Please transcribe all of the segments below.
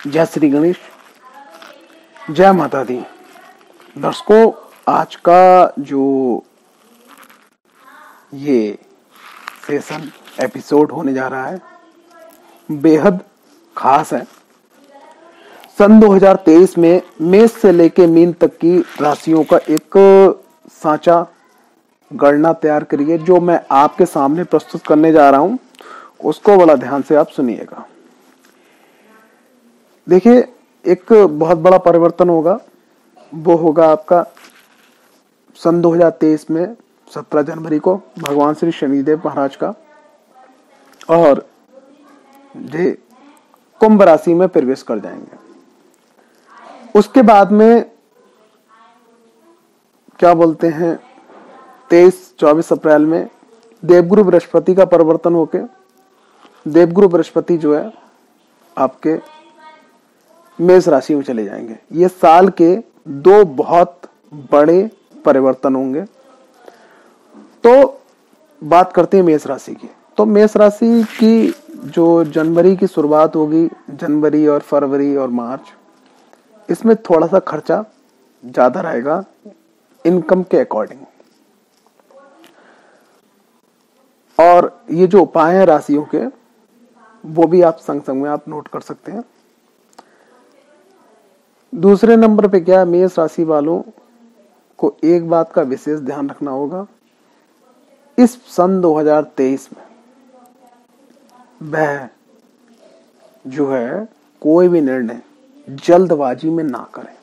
जय श्री गणेश, जय माता दी। दर्शकों, आज का जो ये सेशन एपिसोड होने जा रहा है बेहद खास है। सन 2023 में मेष से लेके मीन तक की राशियों का एक सांचा गणना तैयार करिए। जो मैं आपके सामने प्रस्तुत करने जा रहा हूं उसको बड़ा ध्यान से आप सुनिएगा। देखिए, एक बहुत बड़ा परिवर्तन होगा। वो होगा आपका सन 2023 में 17 जनवरी को भगवान श्री शनिदेव महाराज का, और ये कुंभ राशि में प्रवेश कर जाएंगे। उसके बाद में क्या बोलते हैं 23-24 अप्रैल में देवगुरु बृहस्पति का परिवर्तन होके देवगुरु बृहस्पति जो है आपके मेष राशि में चले जाएंगे। ये साल के दो बहुत बड़े परिवर्तन होंगे। तो बात करते हैं मेष राशि की। तो मेष राशि की जो जनवरी की शुरुआत होगी, जनवरी और फरवरी और मार्च, इसमें थोड़ा सा खर्चा ज्यादा रहेगा इनकम के अकॉर्डिंग। और ये जो उपाय हैं राशियों के, वो भी आप संग संग में आप नोट कर सकते हैं। दूसरे नंबर पे क्या, मेष राशि वालों को एक बात का विशेष ध्यान रखना होगा। इस सन 2023 में वह जो है कोई भी निर्णय जल्दबाजी में ना करें,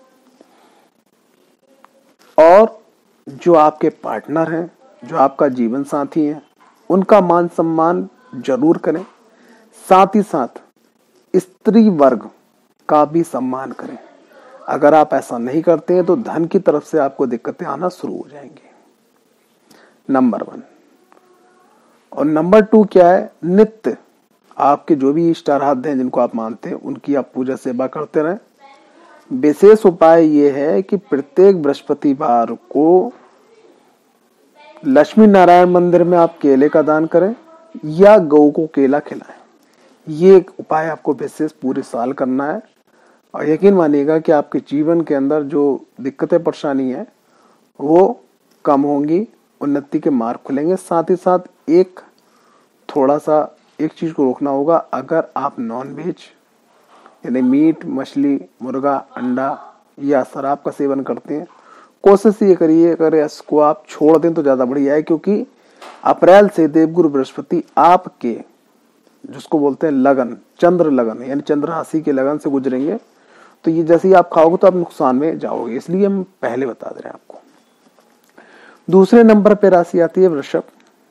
और जो आपके पार्टनर हैं, जो आपका जीवन साथी है, उनका मान सम्मान जरूर करें। साथ ही साथ स्त्री वर्ग का भी सम्मान करें। अगर आप ऐसा नहीं करते हैं तो धन की तरफ से आपको दिक्कतें आना शुरू हो जाएंगी। नंबर 1। और नंबर 2 क्या है, नित्य आपके जो भी इष्ट आराध्य हैं, जिनको आप मानते हैं, उनकी आप पूजा सेवा करते रहें। विशेष उपाय ये है कि प्रत्येक बृहस्पतिवार को लक्ष्मी नारायण मंदिर में आप केले का दान करें या गौ को केला खिलाएं। ये एक उपाय आपको विशेष पूरे साल करना है, और यकीन मानिएगा कि आपके जीवन के अंदर जो दिक्कतें परेशानी है वो कम होंगी, उन्नति के मार्ग खुलेंगे। साथ ही साथ एक थोड़ा सा एक चीज को रोकना होगा। अगर आप नॉनवेज यानी मीट, मछली, मुर्गा, अंडा या शराब का सेवन करते हैं, कोशिश ये करिए अगर इसको आप छोड़ दें तो ज्यादा बढ़िया है। क्योंकि अप्रैल से देवगुरु बृहस्पति आपके जिसको बोलते हैं लगन, चंद्र लगन यानी चंद्र राशि के लगन से गुजरेंगे। तो ये जैसे ही आप खाओगे तो आप नुकसान में जाओगे, इसलिए हम पहले बता दे रहे हैं आपको। दूसरे नंबर पे राशि आती है वृषभ।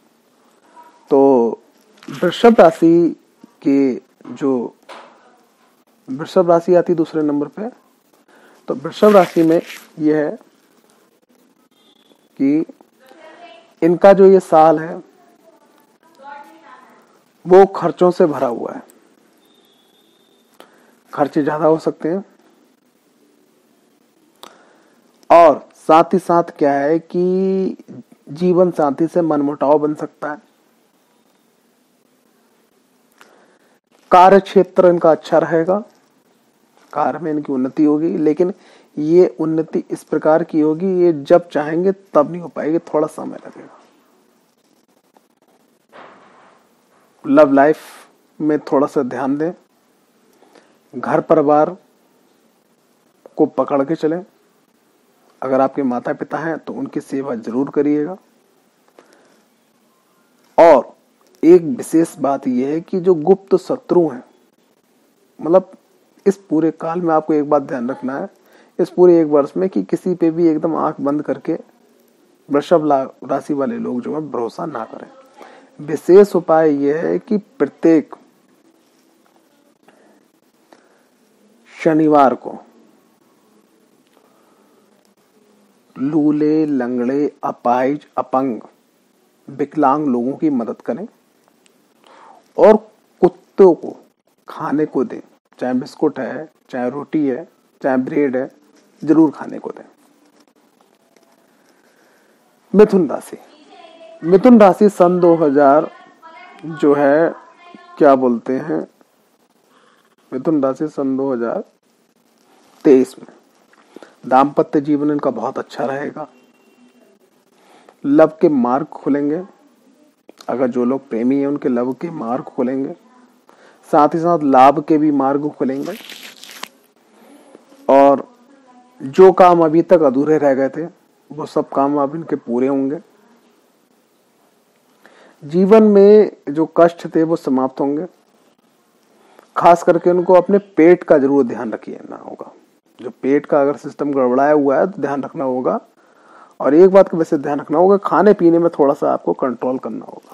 तो वृषभ राशि के जो वृषभ राशि आती है दूसरे नंबर पे। तो वृषभ राशि में यह है कि इनका जो ये साल है वो खर्चों से भरा हुआ है। खर्चे ज्यादा हो सकते हैं, और साथ ही साथ क्या है कि जीवन साथी से मनमुटाव बन सकता है। कार्य क्षेत्र इनका अच्छा रहेगा, कार्य में इनकी उन्नति होगी, लेकिन ये उन्नति इस प्रकार की होगी, ये जब चाहेंगे तब नहीं हो पाएगी, थोड़ा समय लगेगा। लव लाइफ में थोड़ा सा ध्यान दें। घर परिवार को पकड़ के चलें। अगर आपके माता पिता हैं तो उनकी सेवा जरूर करिएगा। और एक विशेष बात यह है कि जो गुप्त शत्रु हैं, मतलब इस पूरे काल में आपको एक बात ध्यान रखना है, इस पूरे एक वर्ष में, कि किसी पे भी एकदम आंख बंद करके वृषभ राशि वाले लोग जो है भरोसा ना करें। विशेष उपाय यह है कि प्रत्येक शनिवार को लूले, लंगड़े, अपाहिज, अपंग, विकलांग लोगों की मदद करें, और कुत्तों को खाने को दें। चाहे बिस्कुट है, चाहे रोटी है, चाहे ब्रेड है, जरूर खाने को दें। मिथुन राशि। मिथुन राशि सन 2000 जो है क्या बोलते हैं मिथुन राशि सन 2023 में दाम्पत्य जीवन इनका बहुत अच्छा रहेगा। लव के मार्ग खुलेंगे, अगर जो लोग प्रेमी हैं उनके लव के मार्ग खुलेंगे, साथ ही साथ लाभ के भी मार्ग खुलेंगे, और जो काम अभी तक अधूरे रह गए थे वो सब काम अब इनके पूरे होंगे। जीवन में जो कष्ट थे वो समाप्त होंगे। खास करके उनको अपने पेट का जरूर ध्यान रखिए ना होगा, जो पेट का अगर सिस्टम गड़बड़ाया हुआ है तो ध्यान रखना होगा। और एक बात का वैसे ध्यान रखना होगा, खाने पीने में थोड़ा सा आपको कंट्रोल करना होगा।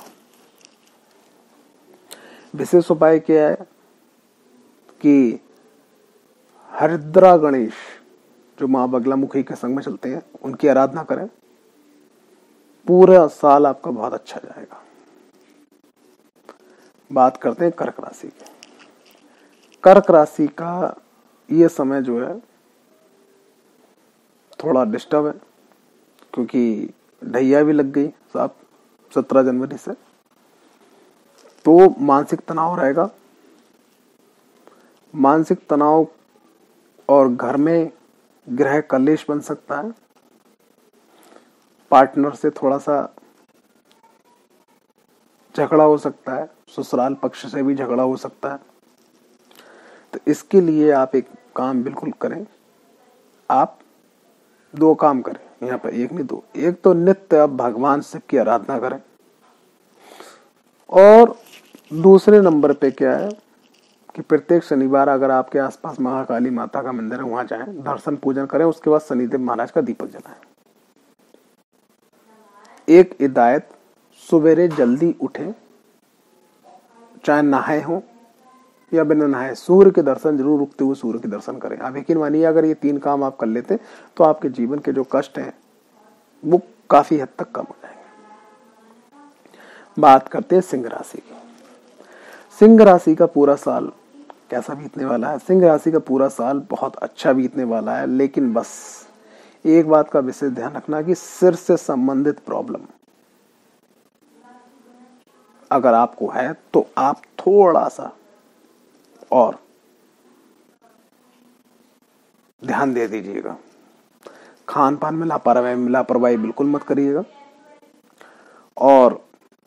विशेष उपाय क्या है कि हरिद्रा गणेश जो माँ बगलामुखी के संग में चलते हैं उनकी आराधना करें, पूरा साल आपका बहुत अच्छा जाएगा। बात करते हैं कर्क राशि की। कर्क राशि का ये समय जो है थोड़ा डिस्टर्ब है, क्योंकि ढैया भी लग गई 17 जनवरी से, तो मानसिक तनाव रहेगा। मानसिक तनाव और घर में गृह कलेश बन सकता है। पार्टनर से थोड़ा सा झगड़ा हो सकता है, ससुराल पक्ष से भी झगड़ा हो सकता है। तो इसके लिए आप एक काम बिल्कुल करें, आप 2 काम करें, यहाँ पर एक नहीं 2। एक तो नित्य आप भगवान शिव की आराधना करें, और दूसरे नंबर पे क्या है कि प्रत्येक शनिवार अगर आपके आसपास महाकाली माता का मंदिर है वहां जाएं, दर्शन पूजन करें, उसके बाद शनिदेव महाराज का दीपक जलाएं। एक हिदायत, सवेरे जल्दी उठें, चाहे नहाए हो या बिना नहाए, सूर्य के दर्शन जरूर उगते हुए सूर्य के दर्शन करें। आप यकीन मानिए अगर ये 3 काम आप कर लेते तो आपके जीवन के जो कष्ट हैं वो काफी हद तक कम हो जाएंगे। बात करते हैं सिंह राशि की। सिंह राशि का पूरा साल कैसा बीतने वाला है? सिंह राशि का पूरा साल बहुत अच्छा बीतने वाला है, लेकिन बस एक बात का विशेष ध्यान रखना कि सिर से संबंधित प्रॉब्लम अगर आपको है तो आप थोड़ा सा और ध्यान दे दीजिएगा। खान पान में लापरवाही बिल्कुल मत करिएगा, और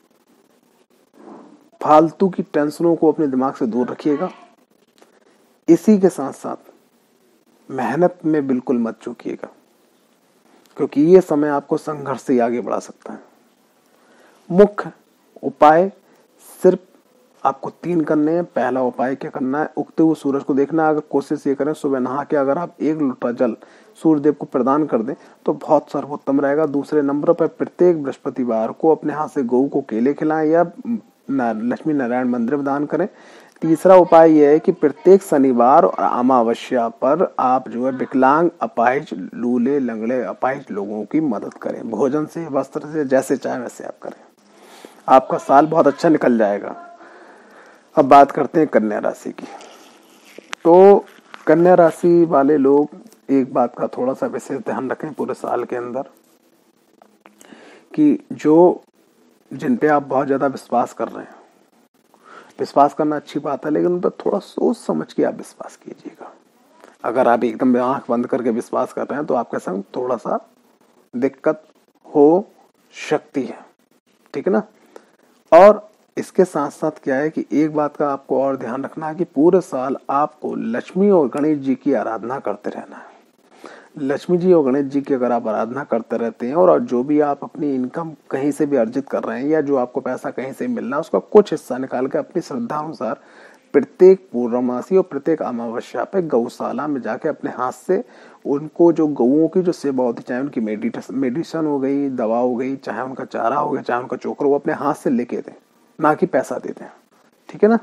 फालतू की टेंशनों को अपने दिमाग से दूर रखिएगा। इसी के साथ साथ मेहनत में बिल्कुल मत चूकिएगा, क्योंकि ये समय आपको संघर्ष से आगे बढ़ा सकता है। मुख्य उपाय सिर्फ आपको 3 करने हैं। पहला उपाय क्या करना है, उगते हुए सूरज को देखना। अगर कोशिश ये करें सुबह नहा के अगर आप 1 लोटा जल सूर्यदेव को प्रदान कर दें तो बहुत सर्वोत्तम रहेगा। दूसरे नंबर पर प्रत्येक बृहस्पतिवार को अपने हाथ से गऊ को केले खिलाएं या लक्ष्मी नारायण मंदिर में दान करें। तीसरा उपाय यह है कि प्रत्येक शनिवार और अमावस्या पर आप जो है विकलांग, अपाहिज, लूले, लंगड़े, अपाहिज लोगों की मदद करें। भोजन से, वस्त्र से, जैसे चाहे वैसे आप करें। आपका साल बहुत अच्छा निकल जाएगा। अब बात करते हैं कन्या राशि की। तो कन्या राशि वाले लोग एक बात का थोड़ा सा विशेष ध्यान रखें पूरे साल के अंदर, कि जो जिन पे आप बहुत ज्यादा विश्वास कर रहे हैं, विश्वास करना अच्छी बात है, लेकिन उन पर थोड़ा सोच समझ के आप विश्वास कीजिएगा। अगर आप एकदम आंख बंद करके विश्वास कर रहे हैं तो आपके संग थोड़ा सा दिक्कत हो सकती है, ठीक है ना। और इसके साथ साथ क्या है कि एक बात का आपको और ध्यान रखना है कि पूरे साल आपको लक्ष्मी और गणेश जी की आराधना करते रहना है। लक्ष्मी जी और गणेश जी की अगर आप आराधना करते रहते हैं, और जो भी आप अपनी इनकम कहीं से भी अर्जित कर रहे हैं या जो आपको पैसा कहीं से मिलना है, उसका कुछ हिस्सा निकाल के अपनी श्रद्धा अनुसार प्रत्येक पूर्णमासी और प्रत्येक अमावस्या पे गौशाला में जाके अपने हाथ से उनको जो गौओं की जो सेवा होती है, चाहे उनकी मेडिसिन हो गई, दवा हो गई, चाहे उनका चारा हो गया, चाहे उनका चोकर, वो अपने हाथ से लेके दें, ना कि पैसा देते हैं, ठीक है ना।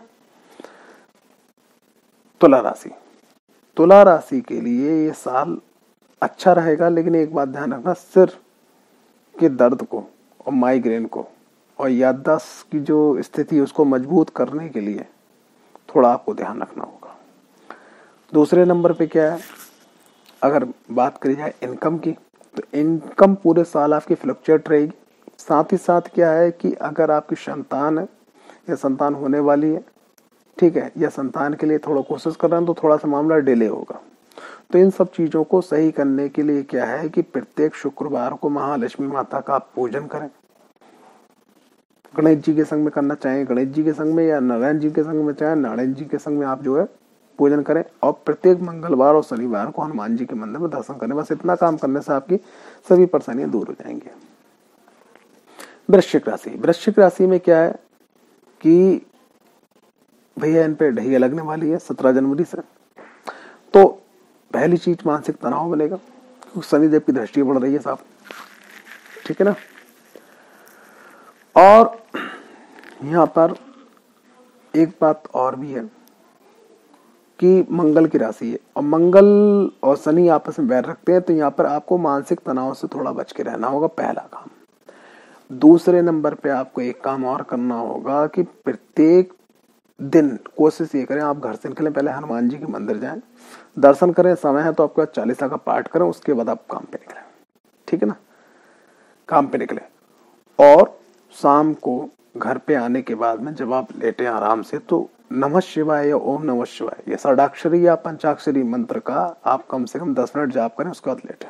तुला राशि, तुला राशि के लिए ये साल अच्छा रहेगा, लेकिन एक बात ध्यान रखना, सिर के दर्द को और माइग्रेन को और याददाश्त की जो स्थिति है उसको मजबूत करने के लिए थोड़ा आपको ध्यान रखना होगा। दूसरे नंबर पे क्या है, अगर बात करी जाए इनकम की, तो इनकम पूरे साल आपकी फ्लक्चुएट रहेगी। साथ ही साथ क्या है कि अगर आपकी संतान है या संतान होने वाली है ठीक है, या संतान के लिए थोड़ा कोशिश कर रहे हैं तो थोड़ा सा मामला डिले होगा। तो इन सब चीजों को सही करने के लिए क्या है कि प्रत्येक शुक्रवार को महालक्ष्मी माता का आप पूजन करें। गणेश जी के संग में करना चाहें गणेश जी के संग में, या नारायण जी के संग में चाहे नारायण जी के संग में आप जो है पूजन करें। और प्रत्येक मंगलवार और शनिवार को हनुमान जी के मंदिर में दर्शन करें। बस इतना काम करने से आपकी सभी परेशानियां दूर हो जाएंगी। वृश्चिक राशि, वृश्चिक राशि में क्या है कि भैया इन पे ढैया लगने वाली है 17 जनवरी से। तो पहली चीज मानसिक तनाव बनेगा, शनिदेव की दृष्टि बढ़ रही है साहब, ठीक है ना। और यहाँ पर एक बात और भी है कि मंगल की राशि है और मंगल और शनि आपस में बैर रखते हैं, तो यहाँ पर आपको मानसिक तनाव से थोड़ा बच के रहना होगा, पहला काम। दूसरे नंबर पे आपको एक काम और करना होगा कि प्रत्येक दिन कोशिश ये करें आप घर से निकलें, पहले हनुमान जी के मंदिर जाएं, दर्शन करें, समय है तो आपके बाद 40 का पाठ करें, उसके बाद आप काम पे निकलें, ठीक है ना, काम पे निकले। और शाम को घर पे आने के बाद में जब आप लेटे आराम से, तो नमः शिवाय या ओम नमः शिवाय या षडाक्षरी या पंचाक्षरी मंत्र का आप कम से कम 10 मिनट जाप करें, उसके बाद लेटे।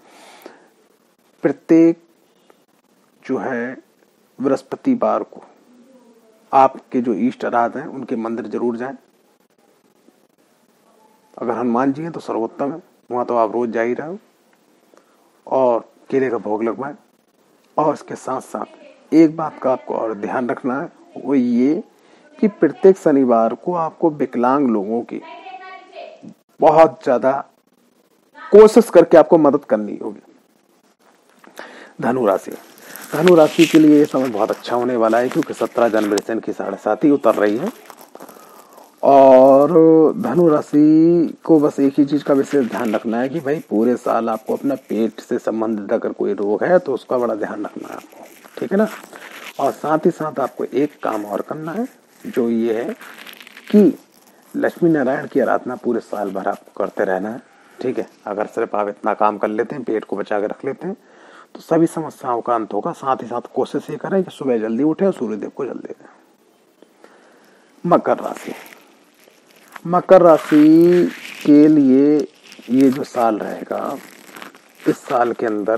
प्रत्येक जो है बृहस्पतिवार को आपके जो इष्ट आराध हैं उनके मंदिर जरूर जाएं। अगर हनुमान जी हैं तो सर्वोत्तम है, वहां तो आप रोज जा ही रहे हो। और केले का भोग लगवाएं। और इसके साथ साथ एक बात का आपको और ध्यान रखना है, वो ये कि प्रत्येक शनिवार को आपको विकलांग लोगों की बहुत ज्यादा कोशिश करके आपको मदद करनी होगी। धनु राशि, धनु राशि के लिए ये समय बहुत अच्छा होने वाला है, क्योंकि 17 जनवरी से इनकी 7.5 उतर रही है। और धनु राशि को बस एक ही चीज का विशेष ध्यान रखना है कि भाई पूरे साल आपको अपना पेट से संबंधित अगर कोई रोग है तो उसका बड़ा ध्यान रखना है आपको, ठीक है ना। और साथ ही साथ आपको एक काम और करना है, जो ये है कि लक्ष्मी नारायण की आराधना पूरे साल भर आपको करते रहना है, ठीक है। अगर सिर्फ आप इतना काम कर लेते हैं, पेट को बचा के रख लेते हैं, तो सभी समस्याओं का अंत होगा। साथ ही साथ कोशिश ये करें कि सुबह जल्दी उठें और सूर्यदेव को जल दें। मकर राशि, मकर राशि के लिए ये जो साल रहेगा, इस साल के अंदर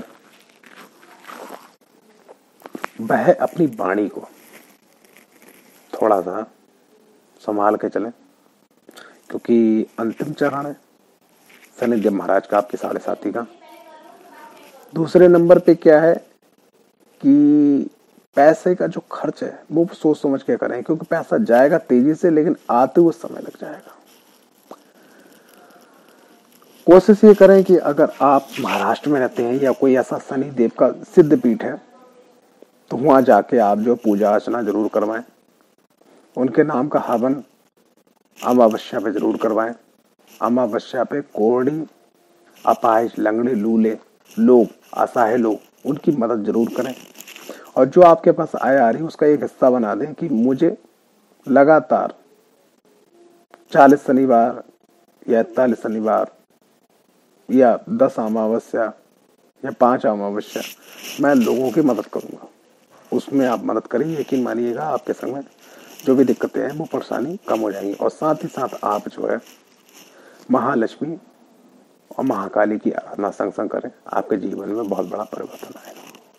वह अपनी वाणी को थोड़ा सा संभाल के चलें, क्योंकि अंतिम चरण है शनिदेव महाराज का, आपके 7.5 का। दूसरे नंबर पे क्या है कि पैसे का जो खर्च है वो सोच समझ के करें, क्योंकि पैसा जाएगा तेजी से, लेकिन आते हुए समय लग जाएगा। कोशिश ये करें कि अगर आप महाराष्ट्र में रहते हैं या कोई ऐसा शनि देव का सिद्ध पीठ है, तो वहां जाके आप जो पूजा अर्चना जरूर करवाएं। उनके नाम का हवन अमावस्या पे जरूर करवाएं। अमावस्या पे कोढ़ी, अपाहिज, लंगड़े, लूले लोग, असहाय लोग, उनकी मदद जरूर करें। और जो आपके पास आय आ रही है उसका एक हिस्सा बना दें कि मुझे लगातार 40 शनिवार या 41 शनिवार या 10 अमावस्या या 5 अमावस्या मैं लोगों की मदद करूंगा। उसमें आप मदद करिए, यकीन मानिएगा आपके संग में जो भी दिक्कतें हैं वो परेशानी कम हो जाएंगी। और साथ ही साथ आप जो है महालक्ष्मी और महाकाली की आराधना संग संग करें, आपके जीवन में बहुत बड़ा परिवर्तन आएगा।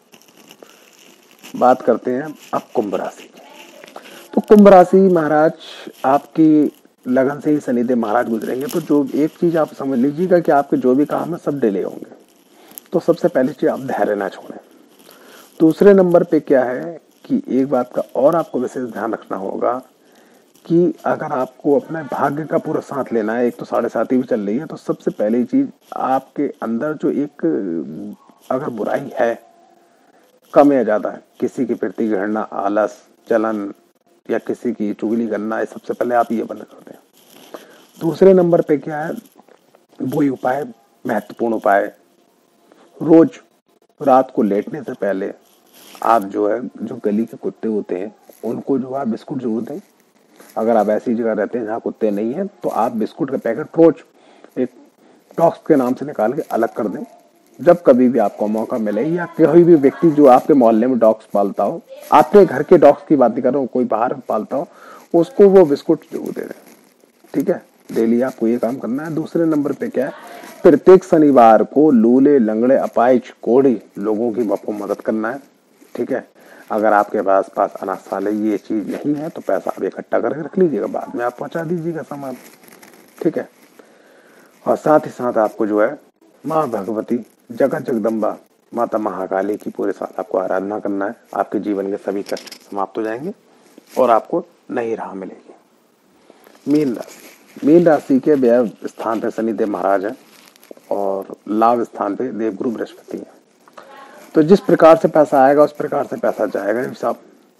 बात करते हैं अब कुंभ राशि की। तो कुंभ राशि महाराज आपकी लगन से ही शनिदेव महाराज गुजरेंगे, तो जो एक चीज आप समझ लीजिएगा कि आपके जो भी काम है सब डिले होंगे। तो सबसे पहली चीज आप धैर्य ना छोड़ें। दूसरे नंबर पे क्या है कि एक बात का और आपको विशेष ध्यान रखना होगा कि अगर आपको अपने भाग्य का पूरा साथ लेना है, एक तो 7.5 भी चल रही है, तो सबसे पहली चीज आपके अंदर जो एक अगर बुराई है कम या ज्यादा है, किसी के प्रति घृणा, आलस, जलन या किसी की चुगली करना, है सबसे पहले आप ये बंद कर दें। दूसरे नंबर पे क्या है, वही उपाय, महत्वपूर्ण उपाय, रोज रात को लेटने से पहले आप जो है जो गली के कुत्ते होते हैं उनको जो है बिस्कुट जरूर दें। अगर आप ऐसी जगह रहते हैं जहाँ कुत्ते नहीं है, तो आप बिस्कुट का पैकेट रोज एक डॉग्स के नाम से निकाल के अलग कर दें। जब कभी भी आपको मौका मिले, या कोई भी व्यक्ति जो आपके मोहल्ले में डॉग्स पालता हो, आपके घर के डॉग्स की बात नहीं कर रहा हूँ, कोई बाहर पालता हो, उसको वो बिस्कुट जरूर दे दें। ठीक है, डेली आपको ये काम करना है। दूसरे नंबर पे क्या है, प्रत्येक शनिवार को लूले लंगड़े अपाहिज कोढ़ी लोगों की आपको मदद करना है। ठीक है, अगर आपके पास अनाथालय ये चीज नहीं है तो पैसा आप इकट्ठा करके रख लीजिएगा, बाद में आप पहुंचा दीजिएगा सामान। ठीक है, और साथ ही साथ आपको जो है माँ भगवती जगत जगदम्बा माता महाकाली की पूरे साल आपको आराधना करना है। आपके जीवन के सभी कष्ट समाप्त हो जाएंगे और आपको नई राह मिलेगी। मीन राशि, मीन राशि के व्यय स्थान पे शनिदेव महाराज है और लाभ स्थान पे देवगुरु बृहस्पति है। तो जिस प्रकार से पैसा आएगा उस प्रकार से पैसा जाएगा हिसाब।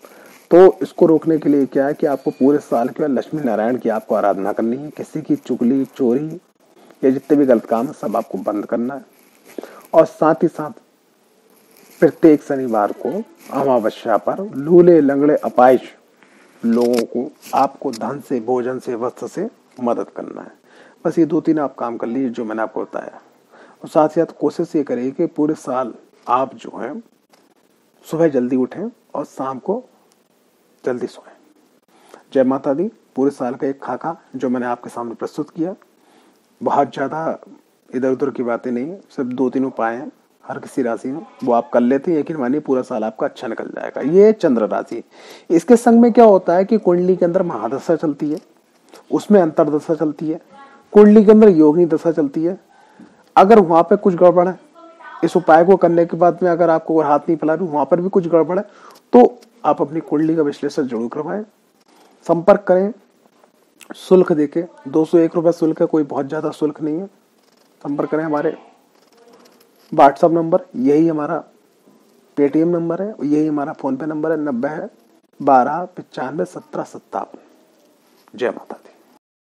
तो इसको रोकने के लिए क्या है कि आपको पूरे साल के लक्ष्मी नारायण की आपको आराधना करनी है। किसी की चुगली चोरी या जितने भी गलत काम है सब आपको बंद करना है। और साथ ही साथ प्रत्येक शनिवार को अमावस्या पर लूले लंगड़े अपाहिज लोगों को आपको धन से, भोजन से, वस्त्र से मदद करना है। बस ये 2-3 आप काम कर लीजिए जो मैंने आपको बताया। और साथ ही साथ कोशिश ये करिए कि पूरे साल आप जो है सुबह जल्दी उठें और शाम को जल्दी सोएं। जय माता दी। पूरे साल का एक खाका जो मैंने आपके सामने प्रस्तुत किया, बहुत ज्यादा इधर उधर की बातें नहीं है, सिर्फ 2-3 उपाय हैं हर किसी राशि में, वो आप कर लेते हैं, यकीन मानिए पूरा साल आपका अच्छा निकल जाएगा। ये चंद्र राशि, इसके संग में क्या होता है कि कुंडली के अंदर महादशा चलती है, उसमें अंतरदशा चलती है, कुंडली के अंदर योगिनी दशा चलती है। अगर वहां पे कुछ गड़बड़ है, इस उपाय को करने के बाद में अगर आपको हाथ नहीं फैला रही, वहां पर भी कुछ गड़बड़ है, तो आप अपनी कुंडली का विश्लेषण जरूर करवाएं। संपर्क करें शुल्क देके, 201 रुपए शुल्क है, कोई बहुत ज्यादा शुल्क नहीं है। संपर्क करें हमारे व्हाट्सएप नंबर, यही हमारा पेटीएम नंबर है, यही हमारा फोन पे नंबर है 90 12 95 17 57। जय माता दी।